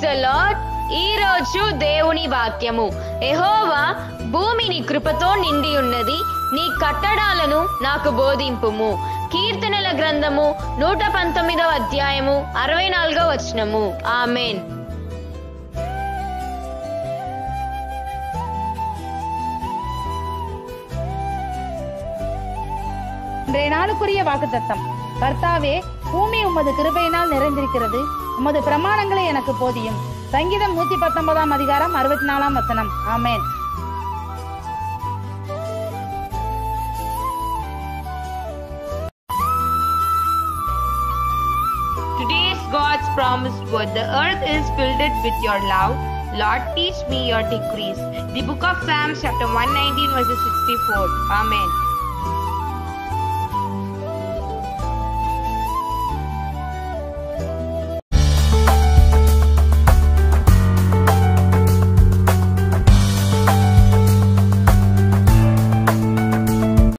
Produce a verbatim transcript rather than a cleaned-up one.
The lord. ఈ రోజు దేవుని వాక్యము. యెహోవా భూమిని కృపతో నిండి ఉన్నది, నీ కట్టడాలను నాకు బోధింపుము. కీర్తనల గ్రంథము నూట పంతొమ్మిదవ అధ్యాయము అరవై నాలుగవ వచనము. ఆమేన్. இன்றைய நாளுக்குரிய வாக்குத்தத்தம். கர்த்தாவே, பூமி உமது கிருபையினால் நிறைந்திருக்கிறது, உமது பிரமாணங்களை எனக்கு போதியும். சங்கீதம் நூத்தி பத்தொன்பதாம் அதிகாரம் அறுபத்தி நாலாம் வசனம். ஆமேன். Today's God's promised word. The earth is filled with your love. Lord, teach me your decrees. The book of Psalms chapter one nineteen verses sixty-four. Amen.